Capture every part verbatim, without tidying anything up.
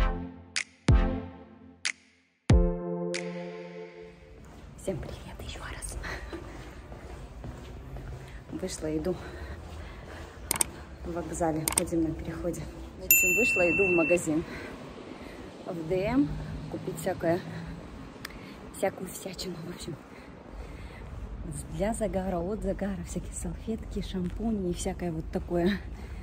Всем привет еще раз. Вышла, иду в вокзале, ходим на переходе. В общем, вышла, иду в магазин. В ДМ купить всякое, всякую всячину, в общем. Для загара, от загара, всякие салфетки, шампуни и всякое вот такое.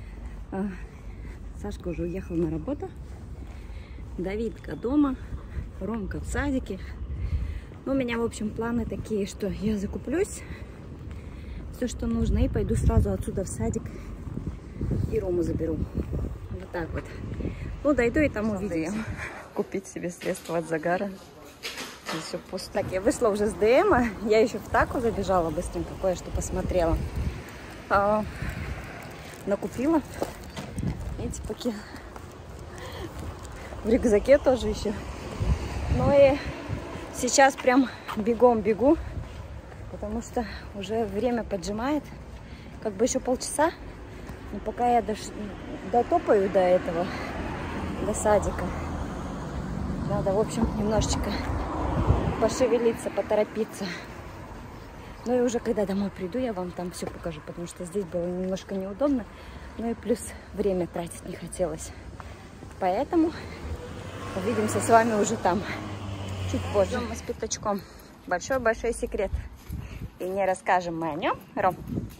Сашка уже уехал на работу. Давидка дома, Ромка в садике. Ну, у меня, в общем, планы такие, что я закуплюсь, все, что нужно, и пойду сразу отсюда в садик и Рому заберу. Вот так вот. Ну, дойду и там увидим. Купить себе средства от загара. Все пусто. Так, я вышла уже с ДМа. Я еще в Тако забежала быстренько, кое-что посмотрела. А, накупила эти пакеты. В рюкзаке тоже еще. Ну и сейчас прям бегом бегу, потому что уже время поджимает. Как бы еще полчаса. Но пока я дош... дотопаю до этого, до садика, надо, в общем, немножечко пошевелиться, поторопиться. Ну и уже когда домой приду, я вам там все покажу, потому что здесь было немножко неудобно. Ну и плюс время тратить не хотелось. Поэтому увидимся с вами уже там. Чуть позже. Мы с пятачком. Большой-большой секрет. И не расскажем мы о нем, Ром.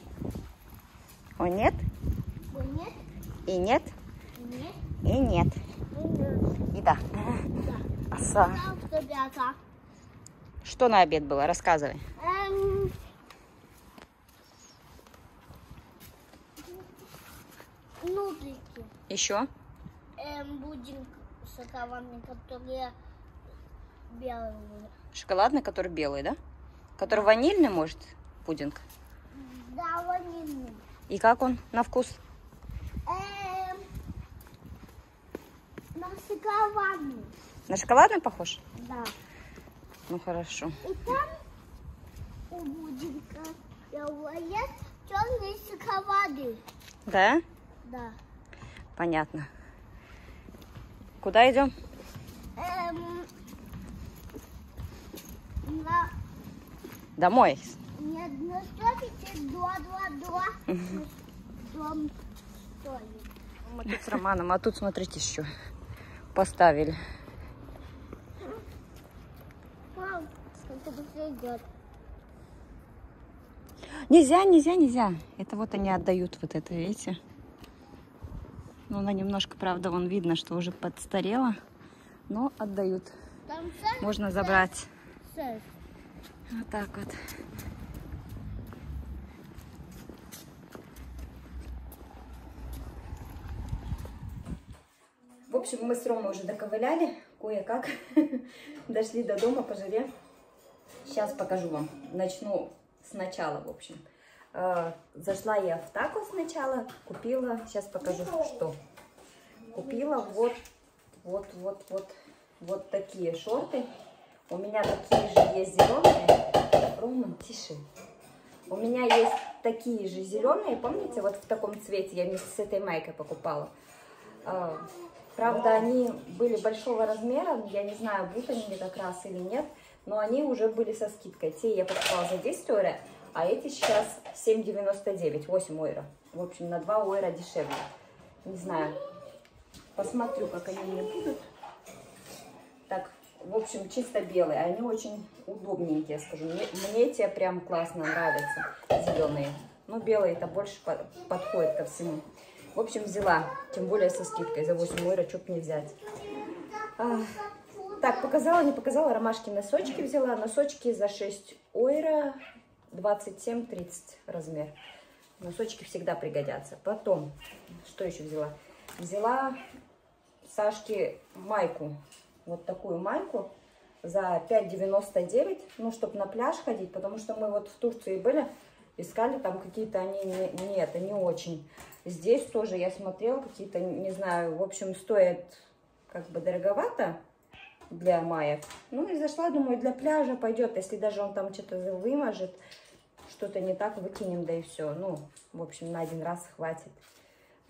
О, нет? О, нет. И нет? Нет. И нет. И да. Да. Оса. Ребята. Что на обед было? Рассказывай. Эм... Нудлики. Еще? Эм, будинг шоколадный, которые белые. Шоколадный, который белый, да? Который ванильный, может, пудинг? Да, ванильный. И как он на вкус? Эм... На шоколадный. На шоколадный похож? Да. Ну, хорошо. И там у будинка есть черные шоколады. Да? Да. Понятно. Куда идем? Эм... На... Домой. Нет, на столике два-два-два. Дом столик. Мы тут с Романом, а тут, смотрите, еще поставили. Мам, сколько быстрее идет. Нельзя, нельзя, нельзя. Это вот они отдают вот это, видите? Ну, она немножко, правда, вон видно, что уже подстарела, но отдают. Там шесть, Можно забрать. шесть. Вот так вот. В общем, мы с Ромой уже доковыляли, кое-как. Дошли до дома по жаре. Сейчас покажу вам. Начну сначала, в общем. Зашла я в Тако сначала, купила, сейчас покажу, что. Купила вот, вот, вот, вот, вот такие шорты. У меня такие же есть зеленые. Рома, тише. У меня есть такие же зеленые, помните, вот в таком цвете я вместе с этой майкой покупала. Правда, они были большого размера, я не знаю, будут они мне как раз или нет, но они уже были со скидкой. Те я покупала за десять евро, а эти сейчас семь девяносто девять, восемь евро. В общем, на два евро дешевле. Не знаю, посмотрю, как они мне будут. Так, в общем, чисто белые, они очень удобненькие, скажу. Мне, мне те прям классно нравятся, зеленые. Ну, белые-то больше по подходят ко всему. В общем, взяла, тем более со скидкой, за восемь евро, что б не взять. А, так, показала, не показала, ромашки носочки взяла. Носочки за шесть евро, двадцать семь тридцать размер. Носочки всегда пригодятся. Потом, что еще взяла? Взяла Сашке майку, вот такую майку за пять девяносто девять, ну, чтобы на пляж ходить, потому что мы вот в Турции были, искали там какие-то они, не, нет, не очень. Здесь тоже я смотрела, какие-то, не знаю, в общем, стоят как бы дороговато для маек. Ну и зашла, думаю, для пляжа пойдет, если даже он там что-то вымажет, что-то не так, выкинем, да и все. Ну, в общем, на один раз хватит.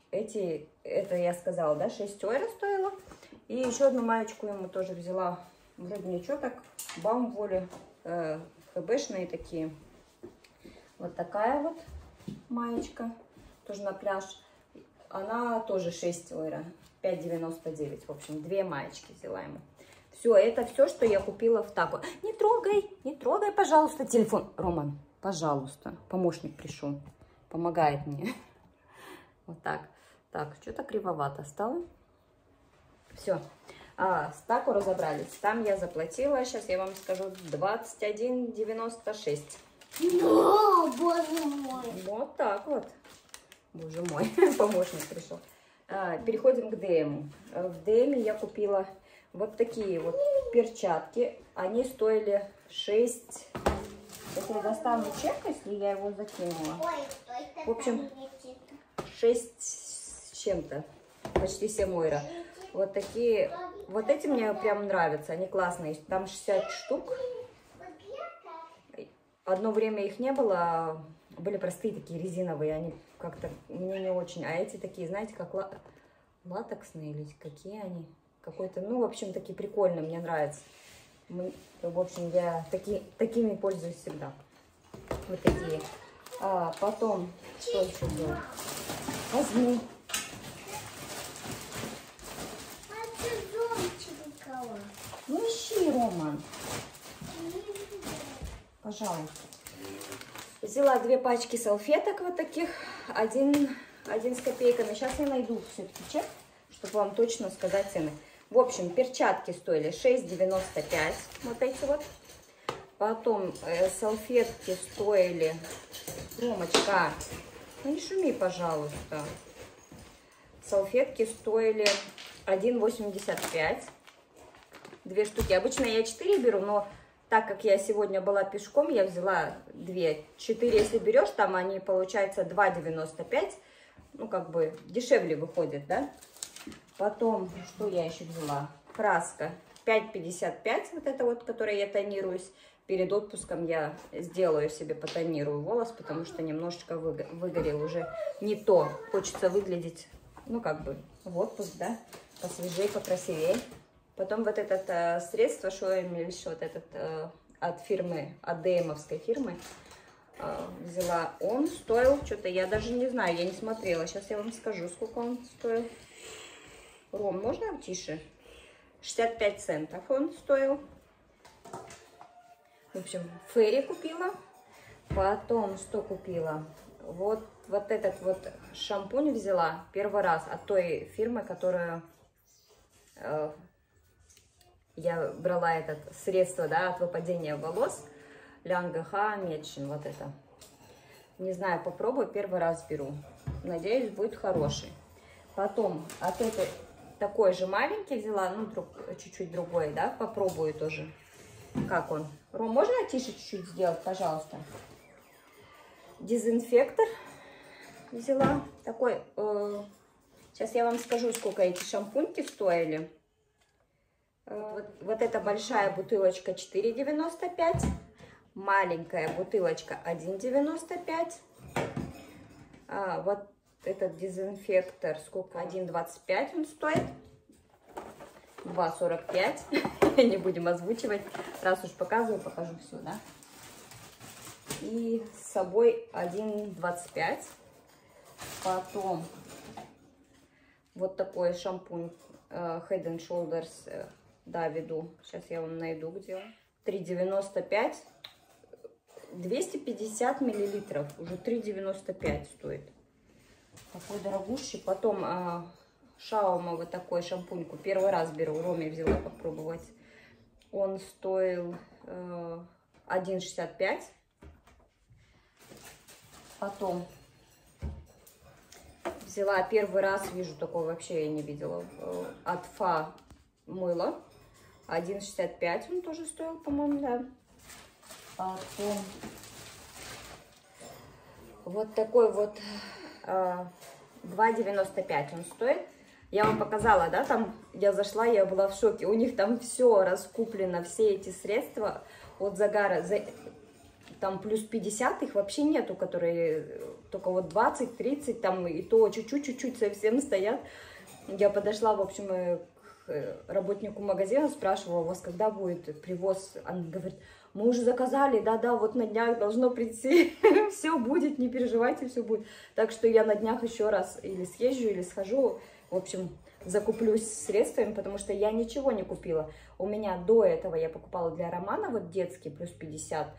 эти, это я сказала, да, шесть евро стоило. И еще одну маечку ему тоже взяла. Вроде ничего так, Баумволе, э, хэбэшные такие. Вот такая вот маечка, тоже на пляж. Она тоже шесть евро, пять девяносто девять. В общем, две маечки взяла ему. Все, это все, что я купила в Тако. Не трогай, не трогай, пожалуйста, телефон. Роман, пожалуйста, помощник пришел, помогает мне. Вот так. Так, что-то кривовато стало. Все. А, с Тако разобрались. Там я заплатила, сейчас я вам скажу, двадцать один девяносто шесть. О, боже мой. Вот так вот. Боже мой, помощник пришел. А, переходим к ДМу. В ДМе я купила вот такие вот перчатки. Они стоили шесть... Если я достану чек, если я его закинула. В общем, шесть с чем-то. Почти семь евро. Вот такие... Вот эти мне прям нравятся. Они классные. Там шестьдесят штук. Одно время их не было. Были простые такие резиновые. Они как-то мне не очень. А эти такие, знаете, как ла... латексные или какие они? Какой-то, ну, в общем, такие прикольные. Мне нравятся. Мы, в общем, я таки, такими пользуюсь всегда. Вот такие. А потом, что еще было? Возьму. Ну, ищи, Роман. Пожалуйста. Взяла две пачки салфеток вот таких. Один, один с копейками. Сейчас я найду все-таки чек, чтобы вам точно сказать цены. В общем, перчатки стоили шесть девяносто пять. Вот эти вот. Потом э, салфетки стоили... Ромочка, ну не шуми, пожалуйста. Салфетки стоили один восемьдесят пять. Две штуки. Обычно я четыре беру, но так как я сегодня была пешком, я взяла две. четыре, если берешь, там они, получается, два девяносто пять. Ну, как бы дешевле выходит, да? Потом, что я еще взяла? Краска пять пятьдесят пять, вот это вот, которой я тонируюсь. Перед отпуском я сделаю себе, потонирую волос, потому что немножечко выгорел уже не то. Хочется выглядеть, ну, как бы в отпуск, да, посвежее, покрасивее. Потом вот это э, средство Шоэмильш, вот этот э, от фирмы, от ДМовской фирмы э, взяла. Он стоил, что-то я даже не знаю, я не смотрела. Сейчас я вам скажу, сколько он стоил. Ром, можно тише? шестьдесят пять центов он стоил. В общем, Ферри купила. Потом что купила? Вот, вот этот вот шампунь взяла первый раз от той фирмы, которую э, я брала это средство, да, от выпадения волос. Лянгеха Медчин, вот это. Не знаю, попробую, первый раз беру. Надеюсь, будет хороший. Потом от этой такой же маленький взяла, ну, друг, чуть-чуть другой, да, попробую тоже. Как он? Ром, можно тише чуть-чуть сделать, пожалуйста? Дезинфектор взяла. Такой, э, сейчас я вам скажу, сколько эти шампуньки стоили. Э, вот, вот эта большая бутылочка четыре девяносто пять. Маленькая бутылочка один девяносто пять. А, вот этот дезинфектор, сколько? один двадцать пять он стоит. два сорок пять. Не будем озвучивать. Раз уж показываю, покажу все, да. И с собой один двадцать пять. Потом вот такой шампунь uh, Head and Shoulders uh, Давиду. Сейчас я вам найду, где он. три девяносто пять. двести пятьдесят миллилитров. Уже три девяносто пять стоит. Такой дорогущий. Потом uh, Шаума вот такой шампуньку. Первый раз беру. Роме взяла попробовать. Он стоил uh, один шестьдесят пять. Потом взяла первый раз, вижу, такого вообще я не видела, от Фа мыло. один шестьдесят пять он тоже стоил, по-моему, да. Потом вот такой вот два девяносто пять он стоит. Я вам показала, да, там я зашла, я была в шоке. У них там все раскуплено, все эти средства от загара. Там плюс пятьдесят их вообще нету, которые только вот двадцать-тридцать, там и то чуть-чуть-чуть совсем стоят. Я подошла, в общем, к работнику магазина, спрашивала, у вас когда будет привоз? Он говорит, мы уже заказали, да-да, вот на днях должно прийти, все будет, не переживайте, все будет. Так что я на днях еще раз или съезжу, или схожу, в общем, закуплюсь средствами, потому что я ничего не купила. У меня до этого я покупала для Романа вот детский, плюс пятьдесят,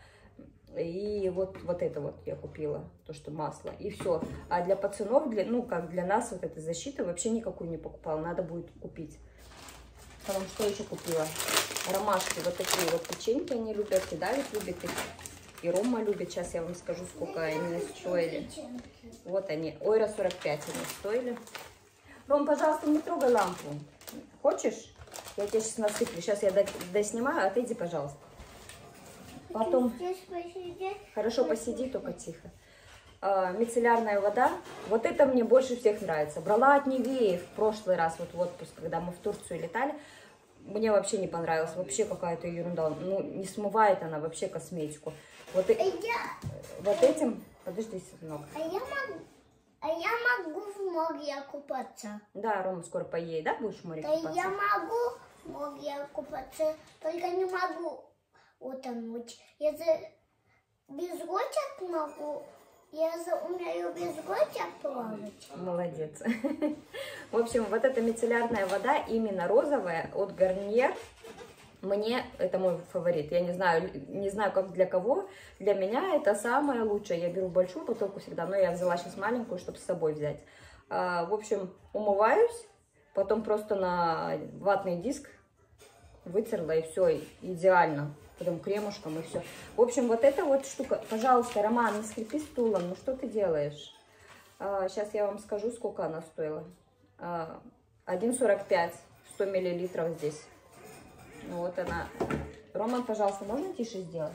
и вот, вот это вот я купила, то, что масло, и все. А для пацанов, для, ну, как для нас, вот этой защиты вообще никакую не покупала, надо будет купить. Потом что еще купила? Ромашки, вот такие вот печеньки они любят, и Давид любит их, и Рома любит. Сейчас я вам скажу, сколько они стоили. Вот они, ойра сорок пять они стоили. Ром, пожалуйста, не трогай лампу. Хочешь? Я тебе сейчас насыплю. Сейчас я доснимаю, а ты иди, пожалуйста. Потом... Хорошо, посиди, только тихо. А, мицеллярная вода. Вот это мне больше всех нравится. Брала от Нивеи в прошлый раз, вот в отпуск, когда мы в Турцию летали. Мне вообще не понравилось. Вообще какая-то ерунда. Ну, не смывает она вообще косметику. Вот, и... я... вот этим... Подожди, сынок. А я могу... А я могу в море купаться. Да, Рома скоро поедет, да, будешь в море да купаться? Я могу в море купаться, только не могу утонуть. Я за без ручек могу, я за умею без ручек плавать. Молодец. В общем, вот эта мицеллярная вода, именно розовая, от Garnier. Мне это мой фаворит. Я не знаю, не знаю, как для кого. Для меня это самое лучшее. Я беру большую бутылку всегда, но я взяла сейчас маленькую, чтобы с собой взять. А, в общем, умываюсь, потом просто на ватный диск вытерла, и все, идеально. Потом кремушком, и все. В общем, вот эта вот штука. Пожалуйста, Роман, не скрипи стулом. Ну что ты делаешь? А, сейчас я вам скажу, сколько она стоила. А, один сорок пять, сто миллилитров здесь. Вот она. Роман, пожалуйста, можно тише сделать?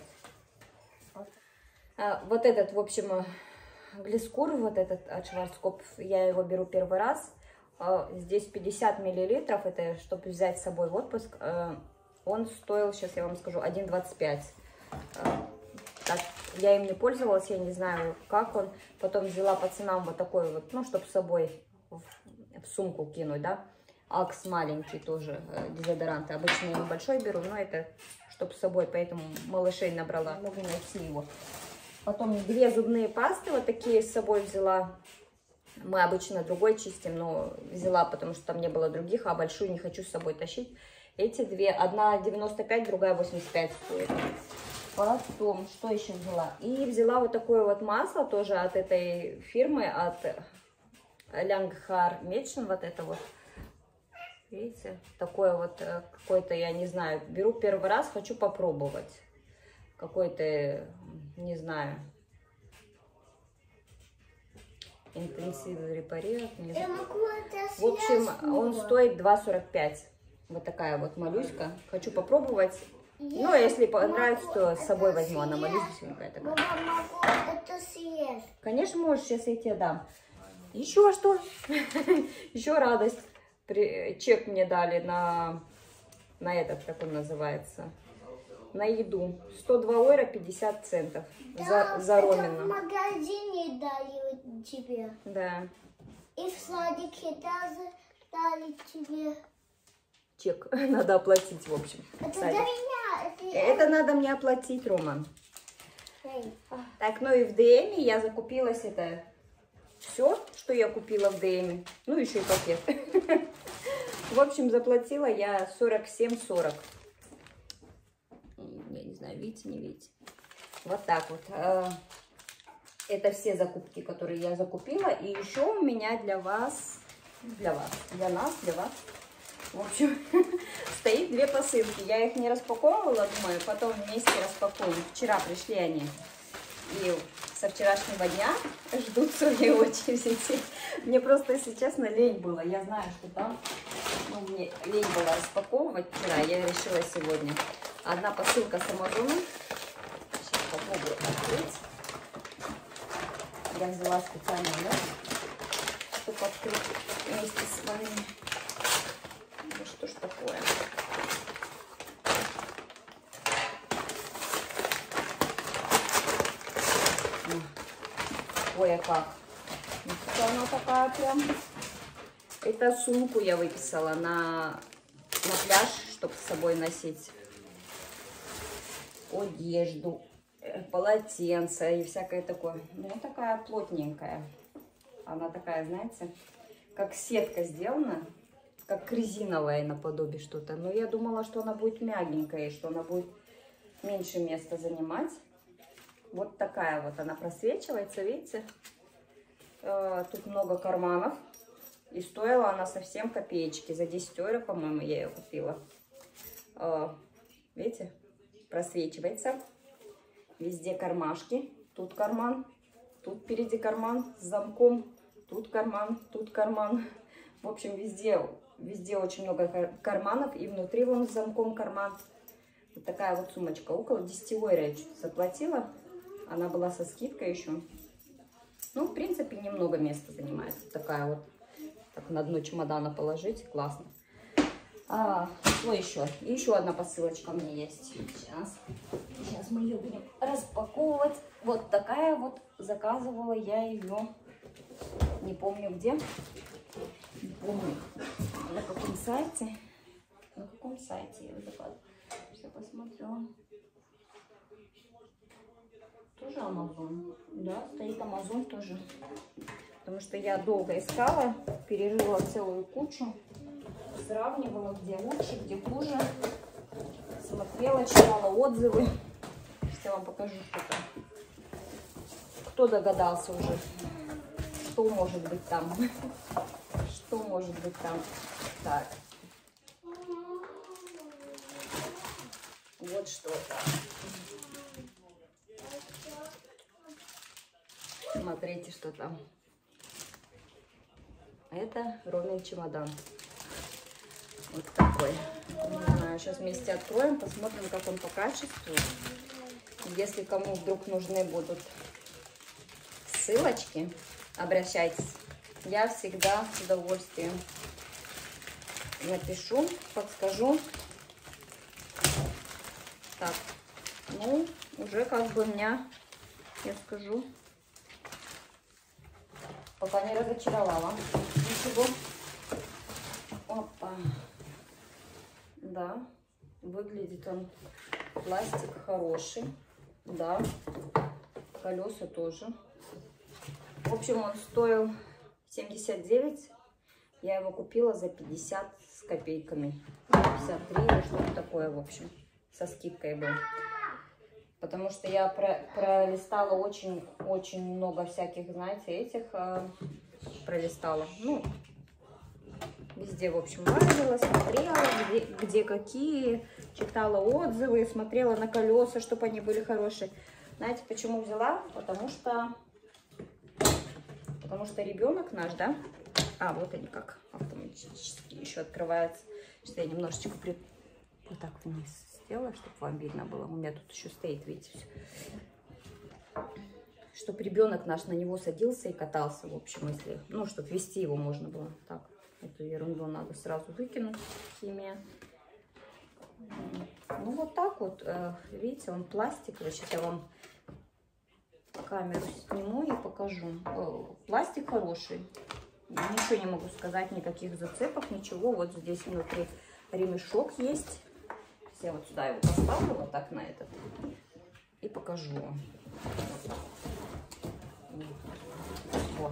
А, вот этот, в общем, глискур, вот этот от Шварцкопф, я его беру первый раз. А, здесь пятьдесят миллилитров, это чтобы взять с собой в отпуск. А, он стоил, сейчас я вам скажу, один двадцать пять. А, так, я им не пользовалась, я не знаю, как он. Потом взяла по ценам вот такой вот, ну, чтобы с собой в, в сумку кинуть, да. Акс маленький тоже, э, дезодоранты. Обычно я небольшой беру, но это чтобы с собой, поэтому малышей набрала. Могу найти его. Потом две зубные пасты вот такие с собой взяла. Мы обычно другой чистим, но взяла, потому что там не было других, а большую не хочу с собой тащить. Эти две, одна девяносто пять, другая восемьдесят пять стоит. Потом, что еще взяла? И взяла вот такое вот масло тоже от этой фирмы, от Langhar Mädchen, вот это вот. Видите, такое вот какое-то, я не знаю, беру первый раз, хочу попробовать. Какой-то, не знаю, интенсивный репарировать. В общем, он стоит два сорок пять. Вот такая вот малюська. Хочу попробовать. Ну, а если понравится, то с собой возьму. Она малюсенькая такая. Мама, могу это съесть? Конечно, можешь, сейчас я тебе дам. Еще что? Еще радость. Чек мне дали на, на этот, как он называется, на еду. сто два ойра пятьдесят центов да, за, за Ромина. В магазине дали тебе. Да. И в садике даже дали тебе. Чек надо оплатить, в общем. Это для меня. Это, это надо мне оплатить, Роман. Эй. Так, ну и в ДМе я закупилась это... Все, что я купила в ДМе, ну еще и пакет. В общем, заплатила я сорок семь сорок. Я не знаю, видите, не видите. Вот так вот. Это все закупки, которые я закупила. И еще у меня для вас, для вас, для нас, для вас, в общем, стоит две посылки. Я их не распаковывала, думаю, потом вместе распакуем. Вчера пришли они. И со вчерашнего дня ждут своей очереди. Мне просто, если честно, лень было. Я знаю, что там, ну, мне лень было распаковывать вчера. Я решила сегодня. Одна посылка с Амазона. Сейчас попробую открыть. Я взяла специально нож, чтобы открыть вместе с вами. Ну что ж такое? Ой, кое-как. Вот она такая прям. Это сумку я выписала на, на пляж, чтобы с собой носить одежду, полотенце и всякое такое. Ну, такая плотненькая. Она такая, знаете, как сетка сделана, как резиновая наподобие что-то. Но я думала, что она будет мягенькая, что она будет меньше места занимать. Вот такая вот она просвечивается, видите? Тут много карманов. И стоила она совсем копеечки. За десять евро, по-моему, я ее купила. Видите? Просвечивается. Везде кармашки. Тут карман. Тут впереди карман с замком. Тут карман. Тут карман. В общем, везде, везде очень много карманов. И внутри вон с замком карман. Вот такая вот сумочка. Около десяти евро я чуть заплатила. Она была со скидкой еще. Ну, в принципе, немного места занимает. Вот такая вот. Так, на дно чемодана положить. Классно. А, что еще? И еще одна посылочка у меня есть. Сейчас. Сейчас мы ее будем распаковывать. Вот такая вот. Заказывала я ее. Не помню где. Не помню. На каком сайте. На каком сайте я ее заказывала. Сейчас посмотрю. Тоже Amazon. Да, стоит Amazon тоже. Потому что я долго искала, перерыла целую кучу, сравнивала, где лучше, где хуже. Смотрела, читала отзывы. Сейчас я вам покажу что-то. Кто догадался уже, что может быть там? Что может быть там? Так. Вот что это. Смотрите, что там. Это Ромин чемодан. Вот такой. Не знаю, сейчас вместе откроем, посмотрим, как он по качеству. Если кому вдруг нужны будут ссылочки, обращайтесь. Я всегда с удовольствием напишу, подскажу. Так, ну, уже как бы меня, я скажу, пока не разочаровала. Ничего. Опа. Да, выглядит он, пластик хороший. Да, колеса тоже. В общем, он стоил семьдесят девять. Я его купила за пятьдесят с копейками. пятьдесят три или что-то такое, в общем. Со скидкой был. Потому что я про, пролистала очень-очень много всяких, знаете, этих э, пролистала. Ну, везде, в общем, лазила, смотрела, где, где какие, читала отзывы, смотрела на колеса, чтобы они были хорошие. Знаете, почему взяла? Потому что, потому что ребенок наш, да? А, вот они как автоматически еще открываются. Сейчас я немножечко при... вот так вниз сделала, чтобы вам видно было. У меня тут еще стоит, видите, все. Чтобы ребенок наш на него садился и катался, в общем, если, ну, чтобы вести его можно было. Так, эту ерунду надо сразу выкинуть, химия. Ну, вот так вот, видите, он пластиковый. Сейчас я вам камеру сниму и покажу. Пластик хороший. Ничего не могу сказать, никаких зацепок, ничего. Вот здесь внутри ремешок есть. Я вот сюда его поставлю, вот так на этот, и покажу вам. Вот так. О.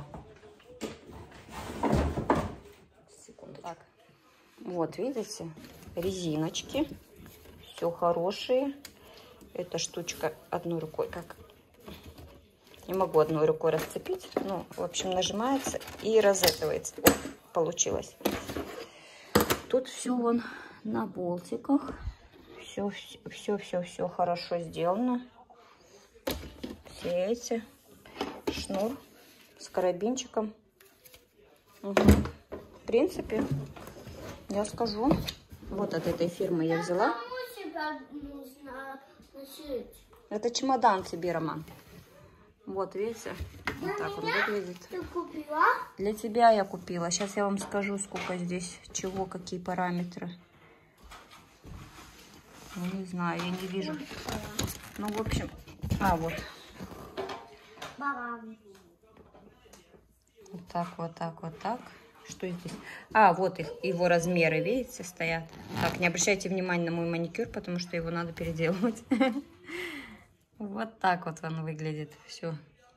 Секунду. Так. Вот, видите, резиночки. Все хорошие. Эта штучка одной рукой, как не могу одной рукой расцепить. Ну, в общем, нажимается и разэтывается. О, получилось. Тут все вон на болтиках. Все, все, все, все хорошо сделано. Все эти. Шнур с карабинчиком. Угу. В принципе, я скажу, вот от этой фирмы я взяла. Это чемодан тебе, Роман. Вот, видите? Вот так он выглядит. Ты купила? Для тебя я купила. Сейчас я вам скажу, сколько здесь, чего, какие параметры. Ну, не знаю, я не вижу. Ну, в общем, а, вот. Вот так, вот так, вот так. Что здесь? А, вот их, его размеры, видите, стоят. Так, не обращайте внимания на мой маникюр, потому что его надо переделывать. Вот так вот он выглядит. Все.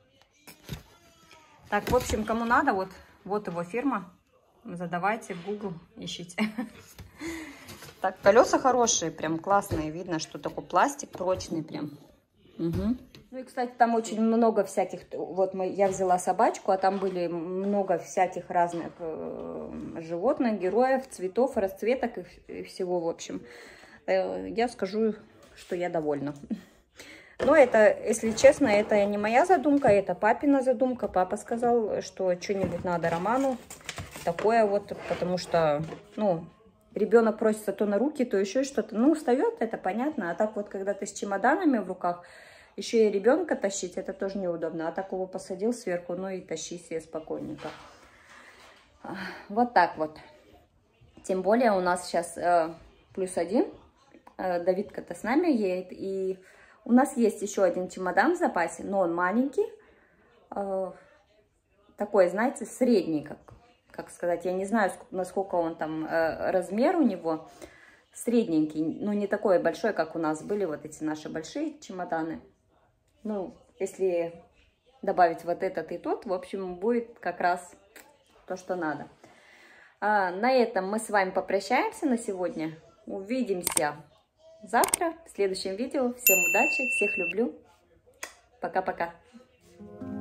Так, в общем, кому надо, вот, вот его фирма. Задавайте в Google, ищите. Так, колеса хорошие, прям классные. Видно, что такой пластик прочный прям. Угу. Ну и, кстати, там очень много всяких... Вот мы, я взяла собачку, а там были много всяких разных э, животных, героев, цветов, расцветок и, и всего, в общем. Э, я скажу, что я довольна. Но это, если честно, это не моя задумка, это папина задумка. Папа сказал, что что-нибудь надо Роману. Такое вот, потому что, ну... Ребенок просится то на руки, то еще что-то. Ну, устает, это понятно. А так вот, когда ты с чемоданами в руках, еще и ребенка тащить, это тоже неудобно. А так его посадил сверху, ну и тащи себе спокойненько. Вот так вот. Тем более у нас сейчас э, плюс один. Э, Давидка-то с нами едет. И у нас есть еще один чемодан в запасе, но он маленький. Э, такой, знаете, средний, как... Как сказать, я не знаю, насколько он там, э, размер у него, средненький, но не такой большой, как у нас были вот эти наши большие чемоданы. Ну, если добавить вот этот и тот, в общем, будет как раз то, что надо. А на этом мы с вами попрощаемся на сегодня. Увидимся завтра в следующем видео. Всем удачи, всех люблю. Пока-пока.